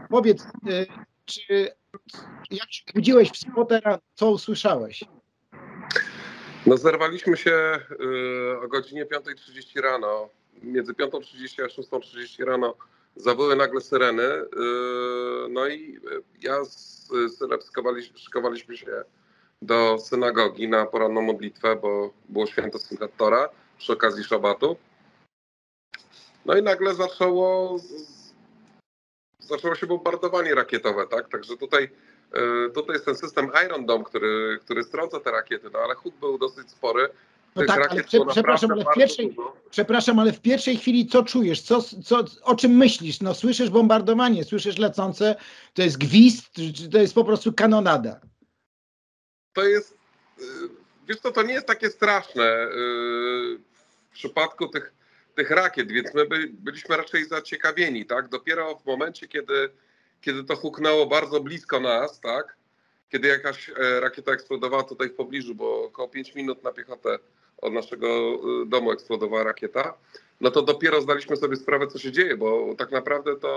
powiedz, czy jak się budziłeś w sobotę, co usłyszałeś? No zerwaliśmy się o godzinie 5:30 rano. Między 5:30 a 6:30 rano zawyły nagle syreny. No i ja z synem szykowaliśmy się do synagogi na poranną modlitwę, bo było święto Simchat Tora przy okazji szabatu. No i nagle zaczęło się bombardowanie rakietowe, tak? Także tutaj jest ten system Iron Dome, który strąca te rakiety, no ale huk był dosyć spory. No tak, ale przepraszam, ale w pierwszej chwili co czujesz? O czym myślisz? No słyszysz bombardowanie, słyszysz lecące, to jest gwizd, czy to jest po prostu kanonada? To jest, wiesz co, to nie jest takie straszne w przypadku tych rakiet, więc my byliśmy raczej zaciekawieni, tak? Dopiero w momencie, kiedy to huknęło bardzo blisko nas, tak? Kiedy jakaś rakieta eksplodowała tutaj w pobliżu, bo około 5 minut na piechotę od naszego domu eksplodowała rakieta, no to dopiero zdaliśmy sobie sprawę, co się dzieje, bo tak naprawdę to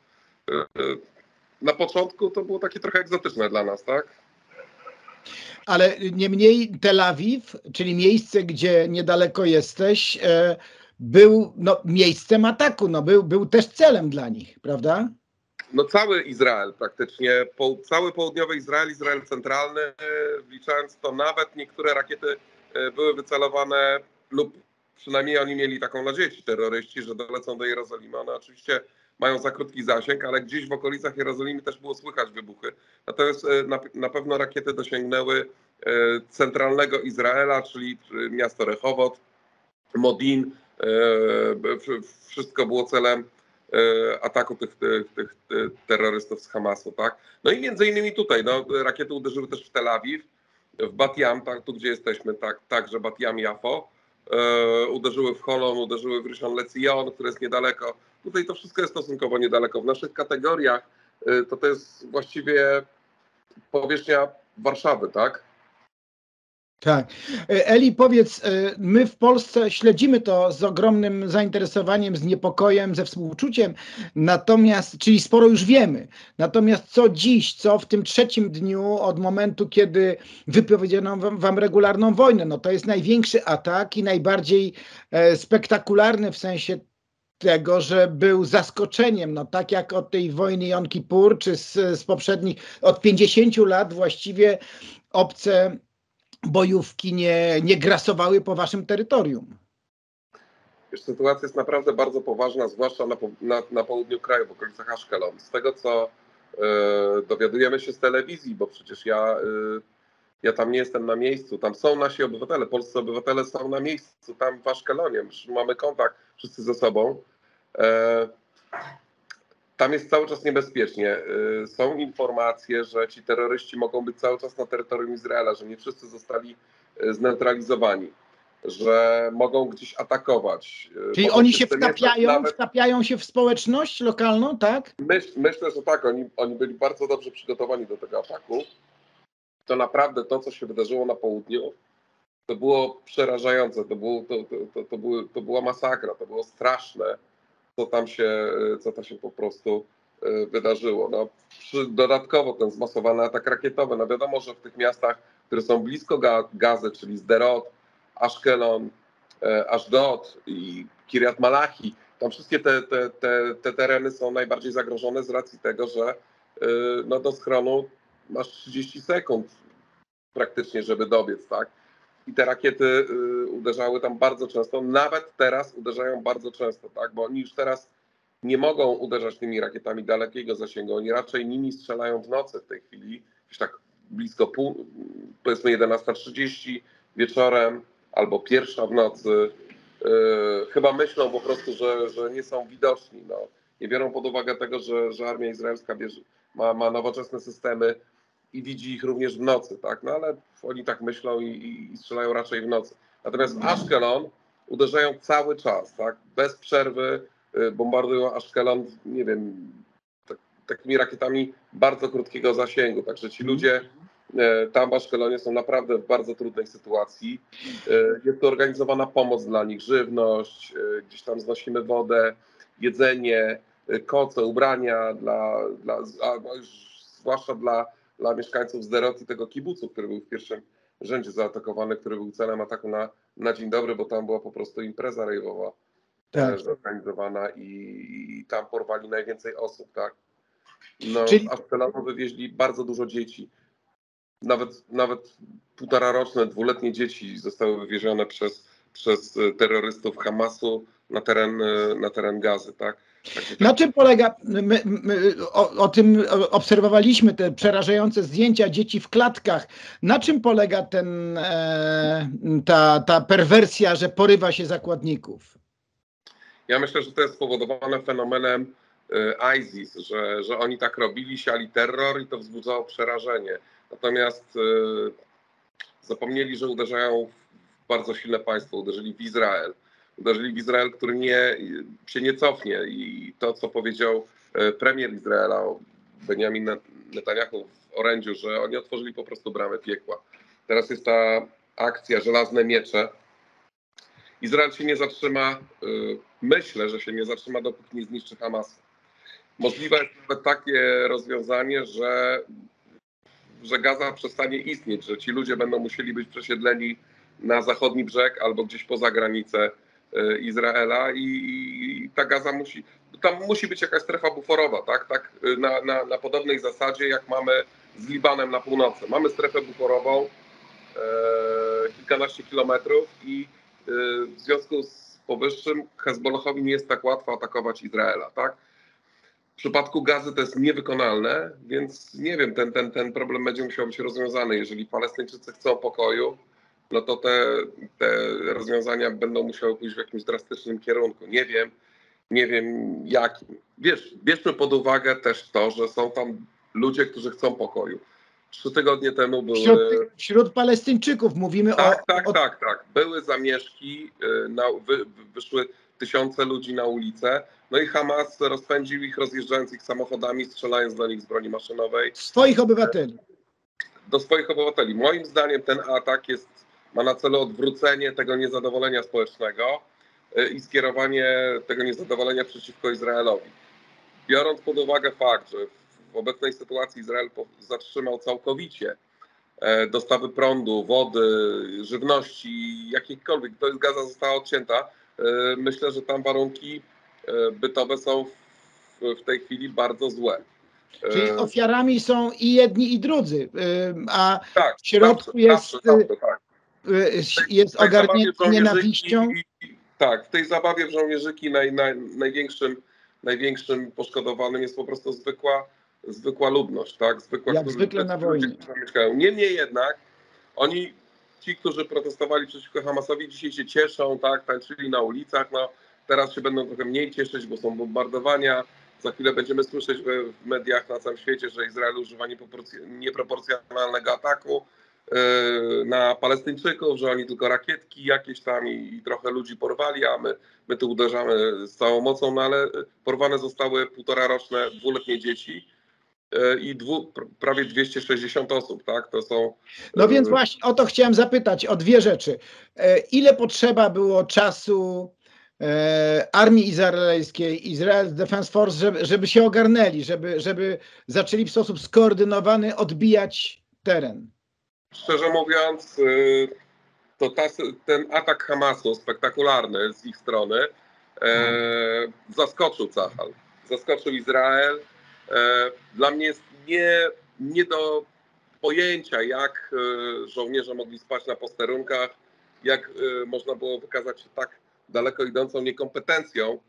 na początku to było takie trochę egzotyczne dla nas, tak? Ale niemniej Tel Awiw, czyli miejsce, gdzie niedaleko jesteś, był miejscem ataku, był też celem dla nich, prawda? No cały Izrael praktycznie, cały południowy Izrael, Izrael centralny, wliczając to nawet niektóre rakiety były wycelowane lub przynajmniej oni mieli taką nadzieję, ci terroryści, że dolecą do Jerozolimy. One oczywiście mają za krótki zasięg, ale gdzieś w okolicach Jerozolimy też było słychać wybuchy. Natomiast na pewno rakiety dosięgnęły centralnego Izraela, czyli miasto Rehowot, Modin. Wszystko było celem ataku tych terrorystów z Hamasu, tak? No i między innymi tutaj, rakiety uderzyły też w Tel Awiw, w Bat Yam, tak, tu gdzie jesteśmy, także Bat Yam, Jafo, uderzyły w Holon, uderzyły w Rishon LeZion, które jest niedaleko. Tutaj to wszystko jest stosunkowo niedaleko. W naszych kategoriach to jest właściwie powierzchnia Warszawy, tak? Tak. Eli, powiedz, my w Polsce śledzimy to z ogromnym zainteresowaniem, z niepokojem, ze współczuciem, czyli sporo już wiemy. Natomiast co dziś, co w tym trzecim dniu od momentu, kiedy wypowiedziano wam regularną wojnę, no to jest największy atak i najbardziej spektakularny w sensie tego, że był zaskoczeniem, tak jak od tej wojny Jom Kippur, czy z poprzednich, od 50 lat właściwie obce bojówki nie grasowały po waszym terytorium. Sytuacja jest naprawdę bardzo poważna, zwłaszcza na południu kraju, w okolicach Aszkelon. Z tego, co dowiadujemy się z telewizji, bo przecież ja tam nie jestem na miejscu, tam są nasi obywatele, polscy obywatele są na miejscu, tam w Aszkelonie, mamy kontakt wszyscy ze sobą. Tam jest cały czas niebezpiecznie. Są informacje, że ci terroryści mogą być cały czas na terytorium Izraela, że nie wszyscy zostali zneutralizowani, że mogą gdzieś atakować. Czyli oni się wtapiają się w społeczność lokalną, tak? Myślę, że tak. Oni byli bardzo dobrze przygotowani do tego ataku. To naprawdę to, co się wydarzyło na południu, to było przerażające. To była masakra, to było straszne, co tam się po prostu wydarzyło. Dodatkowo ten zmasowany atak rakietowy. Wiadomo, że w tych miastach, które są blisko Gazy, czyli Sderot, Aszkelon, Ashdod i Kiryat Malachi, tam wszystkie te tereny są najbardziej zagrożone z racji tego, że do schronu masz 30 sekund praktycznie, żeby dobiec, tak? I te rakiety uderzały tam bardzo często, nawet teraz uderzają bardzo często, tak? Bo oni już teraz nie mogą uderzać tymi rakietami dalekiego zasięgu, oni raczej nimi strzelają w nocy w tej chwili, już tak blisko powiedzmy 11:30 wieczorem albo 1:00 w nocy. Chyba myślą po prostu, że nie są widoczni. Nie biorą pod uwagę tego, że armia izraelska ma nowoczesne systemy i widzi ich również w nocy, tak? Ale oni tak myślą i strzelają raczej w nocy. Natomiast w Aszkelon uderzają cały czas, tak? Bez przerwy bombardują Aszkelon, nie wiem, takimi rakietami bardzo krótkiego zasięgu. Także ci ludzie tam w Aszkelonie są naprawdę w bardzo trudnej sytuacji. Jest to organizowana pomoc dla nich, żywność, gdzieś tam znosimy wodę, jedzenie. koce, ubrania, zwłaszcza dla mieszkańców Sderot i tego kibucu, który był w pierwszym rzędzie zaatakowany, który był celem ataku na dzień dobry, bo tam była po prostu impreza rejwowa zorganizowana i tam porwali najwięcej osób, tak? No, z Ashkelonu wywieźli bardzo dużo dzieci. Nawet 1,5-roczne, 2-letnie dzieci zostały wywiezione przez terrorystów Hamasu na teren Gazy, tak? Na czym polega, my o tym obserwowaliśmy te przerażające zdjęcia dzieci w klatkach. Na czym polega ta perwersja, że porywa się zakładników? Ja myślę, że to jest spowodowane fenomenem ISIS, że oni tak robili, siali terror i to wzbudzało przerażenie. Natomiast zapomnieli, że uderzają w bardzo silne państwo, uderzyli w Izrael. Uderzyli w Izrael, który się nie cofnie i to, co powiedział premier Izraela, Benjamin Netanyahu w orędziu, że oni otworzyli po prostu bramę piekła. Teraz jest ta akcja Żelazne Miecze. Izrael się nie zatrzyma, myślę, że się nie zatrzyma, dopóki nie zniszczy Hamasu. Możliwe jest nawet takie rozwiązanie, że Gaza przestanie istnieć, że ci ludzie będą musieli być przesiedleni na zachodni brzeg albo gdzieś poza granicę Izraela i ta Gaza tam musi być jakaś strefa buforowa, tak na podobnej zasadzie jak mamy z Libanem na północy. Mamy strefę buforową kilkanaście kilometrów i w związku z powyższym Hezbollahowi nie jest tak łatwo atakować Izraela, tak? W przypadku Gazy to jest niewykonalne, więc nie wiem, ten problem będzie musiał być rozwiązany. Jeżeli Palestyńczycy chcą pokoju, no to te rozwiązania będą musiały pójść w jakimś drastycznym kierunku. Nie wiem jakim. Wiesz, bierzmy pod uwagę też to, że są tam ludzie, którzy chcą pokoju. 3 tygodnie temu były... Wśród Palestyńczyków mówimy Tak. Były zamieszki, wyszły tysiące ludzi na ulicę. No i Hamas rozpędził ich, rozjeżdżając ich samochodami, strzelając do nich z broni maszynowej. Swoich obywateli. Do swoich obywateli. Moim zdaniem ten atak ma na celu odwrócenie tego niezadowolenia społecznego i skierowanie tego niezadowolenia przeciwko Izraelowi. Biorąc pod uwagę fakt, że w obecnej sytuacji Izrael zatrzymał całkowicie dostawy prądu, wody, żywności, jakichkolwiek, to jest Gaza została odcięta. Myślę, że tam warunki bytowe są w tej chwili bardzo złe. Czyli ofiarami są i jedni, i drudzy, a tak, w środku tak. Jest ogarnięty nienawiścią. Tak, w tej zabawie w żołnierzyki największym poszkodowanym jest po prostu zwykła ludność, tak? Jak zwykle na wojnie. Niemniej jednak ci, którzy protestowali przeciwko Hamasowi, dzisiaj się cieszą, tak? Tańczyli na ulicach, no teraz się będą trochę mniej cieszyć, bo są bombardowania. Za chwilę będziemy słyszeć w mediach na całym świecie, że Izrael używa nieproporcjonalnego ataku na Palestyńczyków, że oni tylko rakietki jakieś tam i trochę ludzi porwali, a my tu uderzamy z całą mocą, no ale porwane zostały 1,5-roczne, 2-letnie dzieci i prawie 260 osób, tak? To są... No więc właśnie o to chciałem zapytać, o dwie rzeczy. Ile potrzeba było czasu armii izraelskiej, Israel Defense Force, żeby się ogarnęli, żeby zaczęli w sposób skoordynowany odbijać teren? Szczerze mówiąc, to ten atak Hamasu spektakularny z ich strony zaskoczył Cahal, zaskoczył Izrael. Dla mnie jest nie do pojęcia, jak żołnierze mogli spać na posterunkach, jak można było wykazać się tak daleko idącą niekompetencją,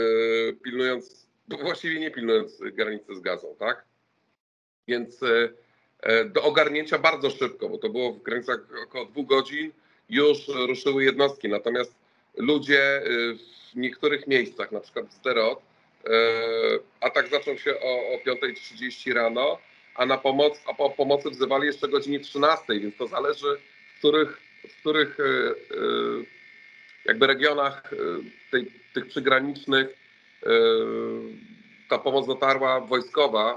właściwie nie pilnując granicy z Gazą, tak? Więc do ogarnięcia bardzo szybko, bo to było w granicach około 2 godzin, już ruszyły jednostki. Natomiast ludzie w niektórych miejscach, na przykład w Sderot, atak zaczął się o 5:30 rano, a po pomocy wzywali jeszcze o godzinie 13, więc to zależy, w których jakby regionach tych przygranicznych ta pomoc dotarła wojskowa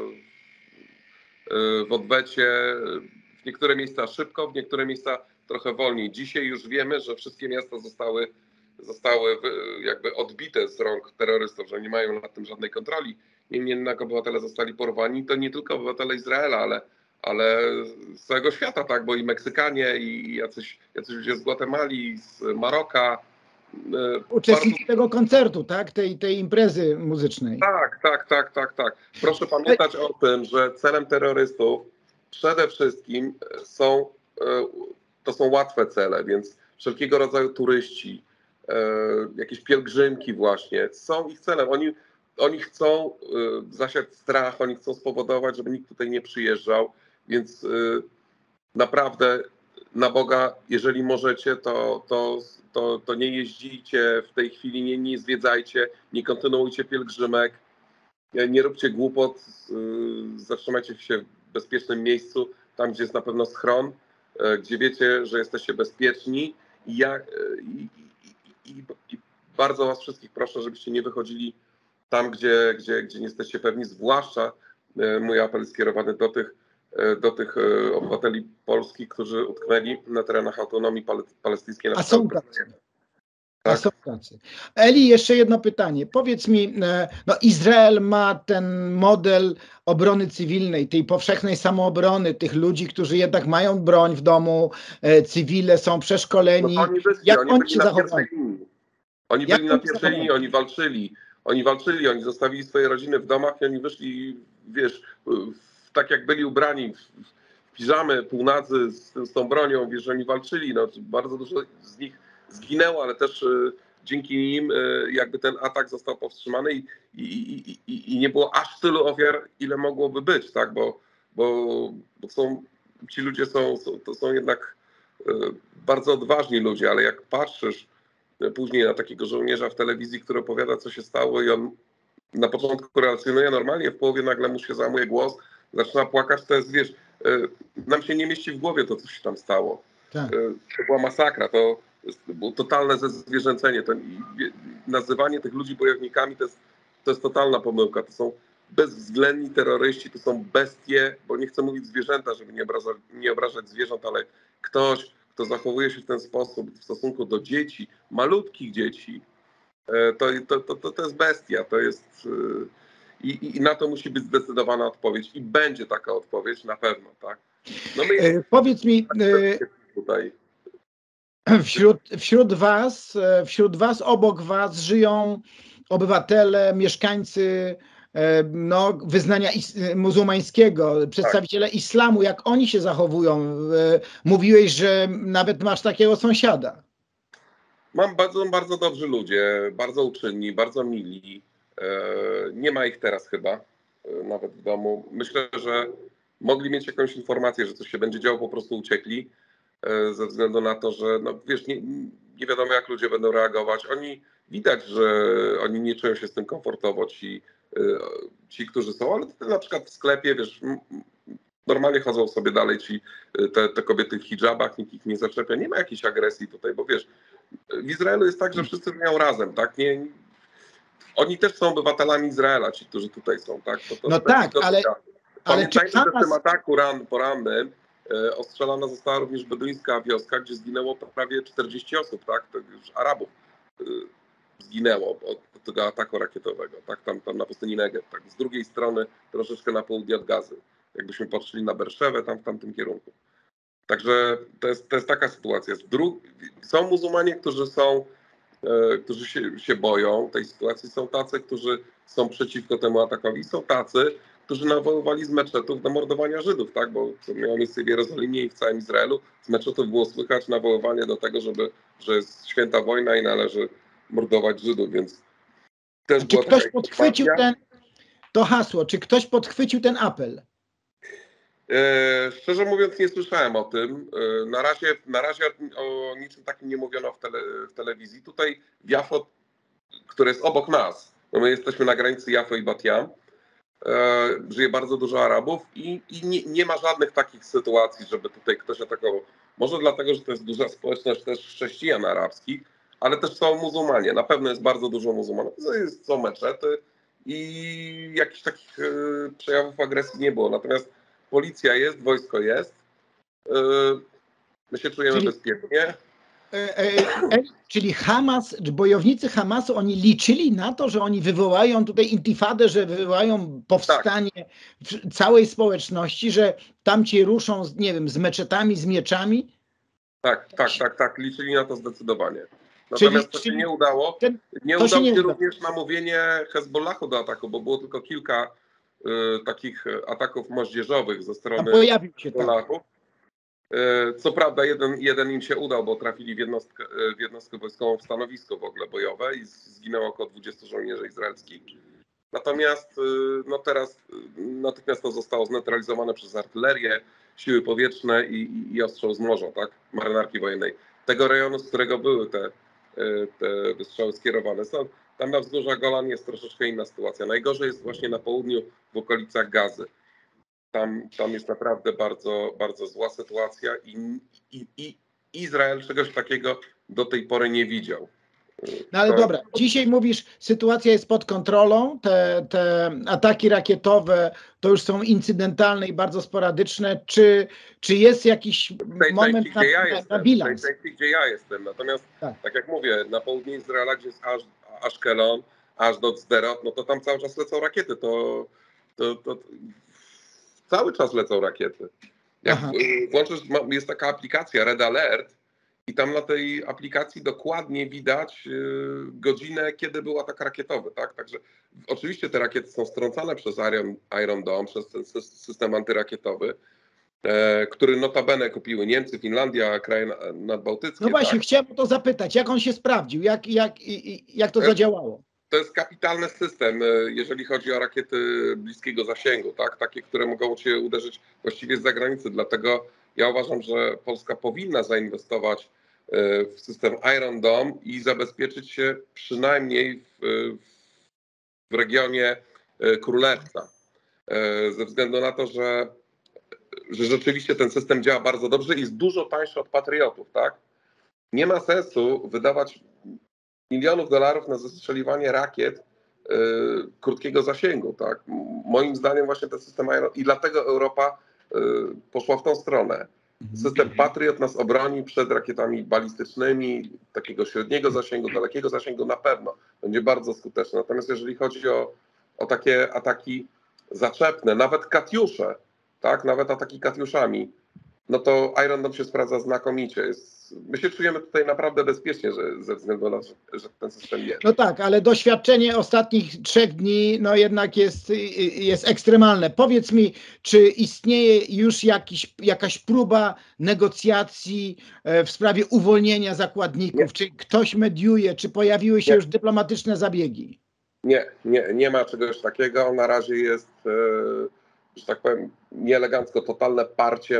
w odwecie. W niektóre miejsca szybko, w niektóre miejsca trochę wolniej. Dzisiaj już wiemy, że wszystkie miasta zostały zostały jakby odbite z rąk terrorystów, że nie mają nad tym żadnej kontroli. Niemniej jednak obywatele zostali porwani, to nie tylko obywatele Izraela, ale z całego świata, tak, bo i Meksykanie, i jacyś ludzie z Gwatemali, z Maroka. Uczestnicy tego koncertu, tak? Tej imprezy muzycznej. Tak. Proszę pamiętać o tym, że celem terrorystów przede wszystkim to są łatwe cele, więc wszelkiego rodzaju turyści, jakieś pielgrzymki właśnie, są ich celem. Oni chcą zasiać strach, oni chcą spowodować, żeby nikt tutaj nie przyjeżdżał, więc naprawdę na Boga, jeżeli możecie, to nie jeździcie w tej chwili, nie zwiedzajcie, nie kontynuujcie pielgrzymek, nie róbcie głupot, zatrzymajcie się w bezpiecznym miejscu, tam gdzie jest na pewno schron, gdzie wiecie, że jesteście bezpieczni i bardzo was wszystkich proszę, żebyście nie wychodzili tam, gdzie nie jesteście pewni, zwłaszcza mój apel jest skierowany do tych obywateli polskich, którzy utknęli na terenach autonomii palestyńskiej. A są tacy. A są tacy. Eli, jeszcze jedno pytanie. Powiedz mi, no Izrael ma ten model obrony cywilnej, tej powszechnej samoobrony, tych ludzi, którzy jednak mają broń w domu, cywile są przeszkoleni. No Jak oni się zachowali? Oni byli na pierwszej linii, oni walczyli, oni zostawili swoje rodziny w domach i oni wyszli, wiesz, tak jak byli ubrani w piżamy, półnadzy z tą bronią, wiesz, oni walczyli, no, bardzo dużo z nich zginęło, ale też dzięki nim jakby ten atak został powstrzymany i nie było aż tylu ofiar, ile mogłoby być, tak, bo ci ludzie to są jednak bardzo odważni ludzie, ale jak patrzysz później na takiego żołnierza w telewizji, który opowiada, co się stało i on na początku relacjonuje normalnie, w połowie nagle mu się załamuje głos, zaczyna płakać, to jest, wiesz, nam się nie mieści w głowie to, co się tam stało. Tak. To była masakra, to było totalne zezwierzęcenie. Nazywanie tych ludzi bojownikami to jest totalna pomyłka. To są bezwzględni terroryści, to są bestie, bo nie chcę mówić zwierzęta, żeby nie obrażać zwierząt, ale ktoś, kto zachowuje się w ten sposób w stosunku do dzieci, malutkich dzieci, to jest bestia, to jest i na to musi być zdecydowana odpowiedź i będzie taka odpowiedź na pewno, tak? No powiedz mi, tutaj. Wśród was, obok was żyją obywatele, mieszkańcy no, wyznania muzułmańskiego, przedstawiciele islamu. Jak oni się zachowują? Mówiłeś, że nawet masz takiego sąsiada. Mam bardzo dobrzy ludzie, bardzo uczynni, bardzo mili. Nie ma ich teraz chyba, nawet w domu. Myślę, że mogli mieć jakąś informację, że coś się będzie działo, po prostu uciekli. Ze względu na to, że no wiesz, nie wiadomo jak ludzie będą reagować. Widać, że oni nie czują się z tym komfortowo, ci którzy są, ale na przykład w sklepie, wiesz, normalnie chodzą sobie dalej, te kobiety w hijabach, nikt ich nie zaczepia, nie ma jakiejś agresji tutaj, bo wiesz, w Izraelu jest tak, że wszyscy żyją razem, tak? Oni też są obywatelami Izraela, ci, którzy tutaj są, tak? No tak, ale pamiętajmy, że w tym ataku porannym ostrzelana została również beduńska wioska, gdzie zginęło prawie 40 osób, tak? To już Arabów zginęło od tego ataku rakietowego, tak? Tam na pustyni Negev, tak? Z drugiej strony troszeczkę na południe od Gazy. Jakbyśmy patrzyli na Berszewę, tam w tamtym kierunku. Także to jest taka sytuacja. Są muzułmanie, którzy się boją tej sytuacji, są tacy, którzy są przeciwko temu atakowi, są tacy, którzy nawoływali z meczetów do mordowania Żydów, tak? Bo to miało miejsce w Jerozolimie i w całym Izraelu. Z meczetów było słychać nawoływanie do tego, że jest święta wojna i należy mordować Żydów, więc też czy ktoś podchwycił to hasło, czy ktoś podchwycił ten apel? Szczerze mówiąc nie słyszałem o tym. Na razie o niczym takim nie mówiono w telewizji. Tutaj w Jafo, które jest obok nas, no my jesteśmy na granicy Jafo i Bat Jam, żyje bardzo dużo Arabów i nie ma żadnych takich sytuacji, żeby tutaj ktoś atakował. Może dlatego, że to jest duża społeczność też chrześcijan arabskich, ale też są muzułmanie. Na pewno jest bardzo dużo muzułmanów. Są meczety i jakichś takich przejawów agresji nie było. Natomiast policja jest, wojsko jest. My się czujemy bezpiecznie. Czyli Hamas, bojownicy Hamasu, oni liczyli na to, że oni wywołają tutaj intifadę, że wywołają powstanie całej społeczności, że tamci ruszą, nie wiem, z meczetami, z mieczami? Tak. Liczyli na to zdecydowanie. Natomiast to się nie udało. Nie udało się również namówienie Hezbollahu do ataku, bo było tylko kilka takich ataków moździerzowych ze strony Hezbollahu. Co prawda jeden im się udał, bo trafili w jednostkę wojskową w stanowisko w ogóle bojowe i zginęło około 20 żołnierzy izraelskich. Natomiast no teraz natychmiast to zostało zneutralizowane przez artylerię, siły powietrzne i ostrzał z morza, tak? Marynarki wojennej. Tego rejonu, z którego były te wystrzały skierowane. Tam na wzgórzach Golan jest troszeczkę inna sytuacja. Najgorzej jest właśnie na południu, w okolicach Gazy. Tam jest naprawdę bardzo, bardzo zła sytuacja i Izrael czegoś takiego do tej pory nie widział. No ale dobra, dzisiaj mówisz, sytuacja jest pod kontrolą, te ataki rakietowe to już są incydentalne i bardzo sporadyczne. Czy jest jakiś moment na bilans? W tej części, gdzie ja jestem. Natomiast tak jak mówię, na południe Izraela, gdzie jest Ashkelon, Ashdod, Sderot, no to tam cały czas lecą rakiety. To cały czas lecą rakiety. Jak włączysz, jest taka aplikacja Red Alert i tam na tej aplikacji dokładnie widać godzinę, kiedy był atak rakietowy. Tak? Także oczywiście te rakiety są strącane przez Iron Dome, przez ten system antyrakietowy, który notabene kupiły Niemcy, Finlandia, kraje nadbałtyckie. No właśnie, chciałem o to zapytać, jak on się sprawdził, jak to zadziałało? To jest kapitalny system, jeżeli chodzi o rakiety bliskiego zasięgu, tak? Takie, które mogą cię uderzyć właściwie z zagranicy. Dlatego ja uważam, że Polska powinna zainwestować w system Iron Dome i zabezpieczyć się przynajmniej w regionie Królewca. Ze względu na to, że rzeczywiście ten system działa bardzo dobrze i jest dużo tańszy od Patriotów, tak? Nie ma sensu wydawać milionów dolarów na zestrzeliwanie rakiet krótkiego zasięgu, tak? Moim zdaniem właśnie ten system Iron i dlatego Europa poszła w tą stronę. System Patriot nas obroni przed rakietami balistycznymi, takiego średniego zasięgu, dalekiego zasięgu na pewno. Będzie bardzo skuteczny. Natomiast jeżeli chodzi o takie ataki zaczepne, nawet Katiusze, tak? Nawet ataki Katiuszami, no to Iron Dome się sprawdza znakomicie. My się czujemy tutaj naprawdę bezpiecznie, ze względu na to, że ten system jest. No tak, ale doświadczenie ostatnich 3 dni no jednak jest ekstremalne. Powiedz mi, czy istnieje już jakaś próba negocjacji w sprawie uwolnienia zakładników? Nie. Czy ktoś mediuje? Czy pojawiły się już dyplomatyczne zabiegi? Nie ma czegoś takiego. Na razie jest, że tak powiem, nieelegancko totalne parcie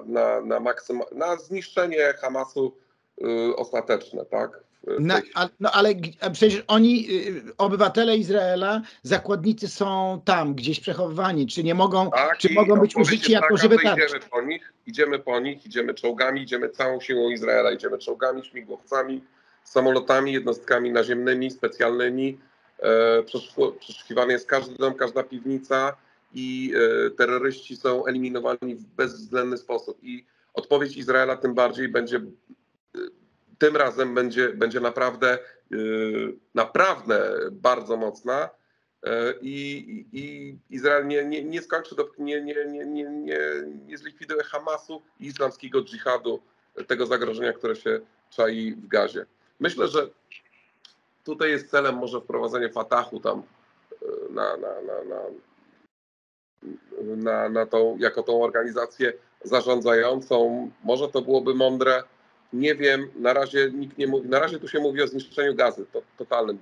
na zniszczenie Hamasu ostateczne, tak? Ale przecież oni, obywatele Izraela, zakładnicy są tam gdzieś przechowywani, czy nie mogą, czy mogą być użyci jako żywe tarcze? Idziemy czołgami, idziemy całą siłą Izraela, idziemy czołgami, śmigłowcami, samolotami, jednostkami naziemnymi, specjalnymi. Przeszukiwany jest każdy dom, każda piwnica i terroryści są eliminowani w bezwzględny sposób. I odpowiedź Izraela tym bardziej tym razem będzie naprawdę bardzo mocna i Izrael nie skończy, dopóki nie zlikwiduje Hamasu i islamskiego dżihadu, tego zagrożenia, które się czai w Gazie. Myślę, że tutaj jest celem może wprowadzenie Fatahu tam jako tą organizację zarządzającą. Może to byłoby mądre. Nie wiem, na razie nikt nie mówi. Na razie tu się mówi o zniszczeniu Gazy totalnym,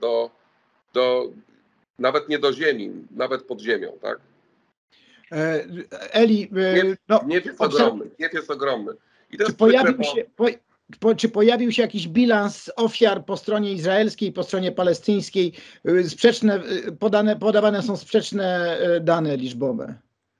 nawet nie do ziemi, nawet pod ziemią, tak? Eli, Gniew jest ogromny. I to czy pojawił się jakiś bilans ofiar po stronie izraelskiej, po stronie palestyńskiej? Podawane są sprzeczne dane liczbowe.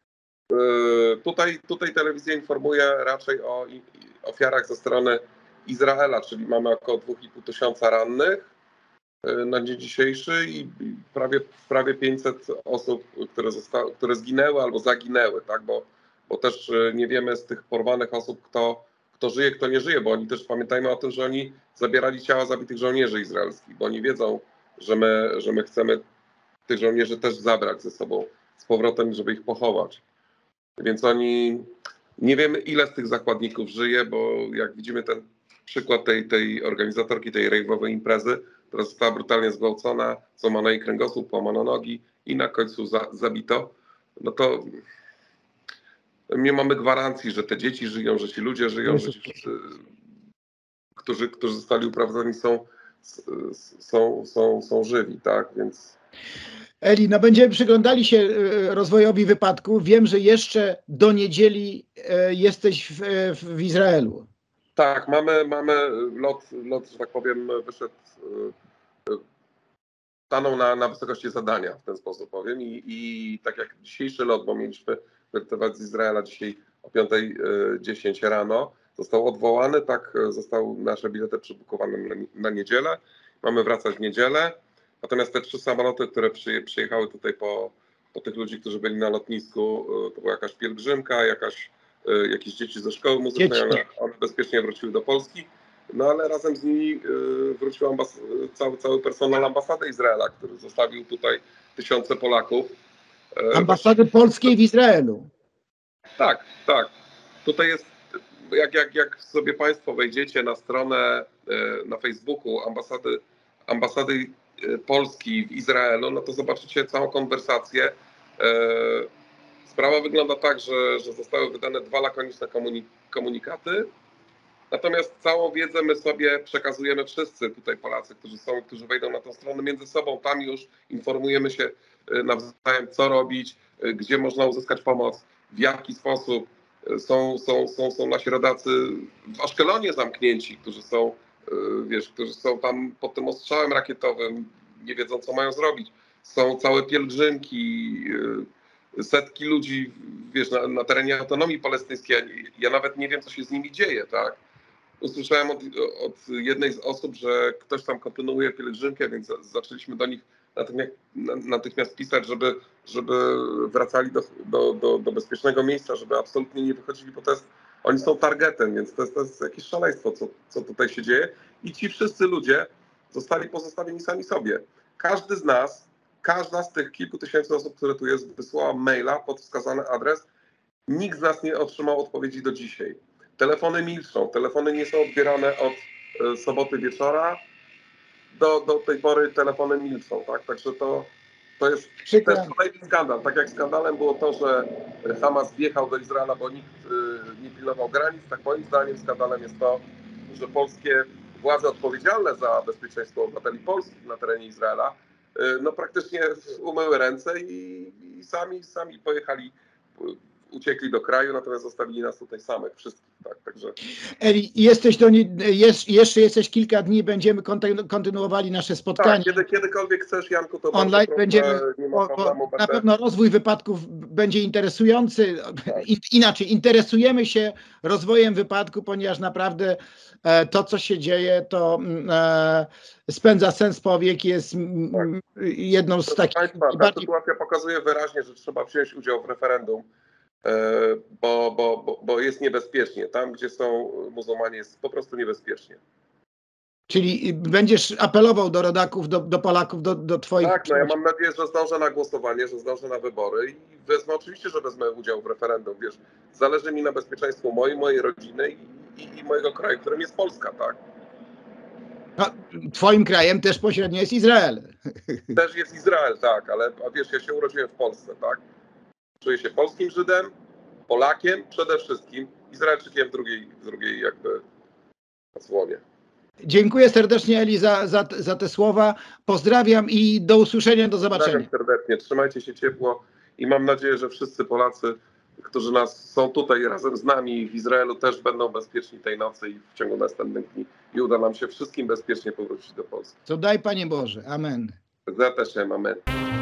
Tutaj telewizja informuje raczej o ofiarach ze strony Izraela, czyli mamy około 2,5 tysiąca rannych na dzień dzisiejszy i prawie 500 osób, które zginęły albo zaginęły, tak? Bo też nie wiemy z tych porwanych osób, kto kto żyje, kto nie żyje, bo oni też pamiętajmy o tym, że oni zabierali ciała zabitych żołnierzy izraelskich, bo oni wiedzą, że my chcemy tych żołnierzy też zabrać ze sobą z powrotem, żeby ich pochować. Więc oni, nie wiemy ile z tych zakładników żyje, bo jak widzimy ten przykład tej organizatorki tej rejwowej imprezy, która została brutalnie zgwałcona, złamano jej kręgosłup, połamano nogi i na końcu zabito, no to nie mamy gwarancji, że te dzieci żyją, że ci ludzie żyją, że ci wszyscy, którzy zostali uprowadzeni są żywi, tak? Więc... Eli, no będziemy przyglądali się rozwojowi wypadku. Wiem, że jeszcze do niedzieli jesteś w Izraelu. Tak, mamy lot, że tak powiem, wyszedł, stanął na wysokości zadania, w ten sposób powiem. I tak jak dzisiejszy lot, bo mieliśmy wylądować z Izraela dzisiaj o 5:10 rano, został odwołany, tak zostały nasze bilety przybukowane na niedzielę. Mamy wracać w niedzielę. Natomiast te 3 samoloty, które przyjechały tutaj po tych ludzi, którzy byli na lotnisku, to była jakaś pielgrzymka, jakieś dzieci ze szkoły muzycznej, one bezpiecznie wróciły do Polski. No ale razem z nimi wrócił cały personel ambasady Izraela, który zostawił tutaj tysiące Polaków. Ambasady polskiej w Izraelu. Tak, tak. Tutaj jest, jak sobie Państwo wejdziecie na stronę na Facebooku ambasady Polski w Izraelu, no to zobaczycie całą konwersację. Sprawa wygląda tak, że zostały wydane 2 lakoniczne komunikaty. Natomiast całą wiedzę my sobie przekazujemy wszyscy tutaj Polacy, którzy wejdą na tę stronę między sobą. Tam już informujemy się nawzajem, co robić, gdzie można uzyskać pomoc, w jaki sposób. Są nasi rodacy w Aszkelonie zamknięci, którzy są tam pod tym ostrzałem rakietowym, nie wiedzą, co mają zrobić. Są całe pielgrzymki, setki ludzi, na terenie autonomii palestyńskiej. Ja nawet nie wiem, co się z nimi dzieje, tak? Usłyszałem od jednej z osób, że ktoś tam kontynuuje pielgrzymkę, więc zaczęliśmy do nich natychmiast pisać, żeby wracali do bezpiecznego miejsca, żeby absolutnie nie wychodzili, bo oni są targetem, więc to jest jakieś szaleństwo, co tutaj się dzieje. I ci wszyscy ludzie zostali pozostawieni sami sobie. Każdy z nas, każda z tych kilku tysięcy osób, które tu jest, wysłała maila pod wskazany adres. Nikt z nas nie otrzymał odpowiedzi do dzisiaj. Telefony milczą, telefony nie są odbierane od soboty wieczora. Do tej pory telefony milczą, tak? Także to jest też kolejny skandal. Tak jak skandalem było to, że Hamas wjechał do Izraela, bo nikt nie pilnował granic, tak moim zdaniem skandalem jest to, że polskie władze odpowiedzialne za bezpieczeństwo obywateli polskich na terenie Izraela no praktycznie umyły ręce i sami pojechali, uciekli do kraju, natomiast zostawili nas tutaj samych, wszystkich, tak, także... Eli, jeszcze jesteś kilka dni, będziemy kontynuowali nasze spotkanie. Tak, kiedykolwiek chcesz, Janku, to online bardzo będziemy, nie ma problemu. na pewno rozwój wypadków będzie interesujący. Tak. Inaczej, interesujemy się rozwojem wypadku, ponieważ naprawdę to, co się dzieje, to spędza sens powiek, jest jedną z takich... Państwa, ta sytuacja pokazuje wyraźnie, że trzeba wziąć udział w referendum, bo jest niebezpiecznie. Tam, gdzie są muzułmanie, jest po prostu niebezpiecznie. Czyli będziesz apelował do rodaków, do Polaków, do twoich... Tak, no ja mam nadzieję, że zdążę na głosowanie, że zdążę na wybory i oczywiście, że wezmę udział w referendum. Wiesz, zależy mi na bezpieczeństwu mojej rodziny i mojego kraju, którym jest Polska, tak? No, twoim krajem też pośrednio jest Izrael. Też jest Izrael, tak, ale wiesz, ja się urodziłem w Polsce, tak? Czuję się polskim Żydem, Polakiem przede wszystkim, Izraelczykiem w drugiej jakby odsłonie. Dziękuję serdecznie, Eli, za te słowa. Pozdrawiam i do usłyszenia, do zobaczenia. Pozdrawiam serdecznie, trzymajcie się ciepło i mam nadzieję, że wszyscy Polacy, którzy są tutaj razem z nami w Izraelu, też będą bezpieczni tej nocy i w ciągu następnych dni i uda nam się wszystkim bezpiecznie powrócić do Polski. To daj, Panie Boże. Amen. Zatem, amen.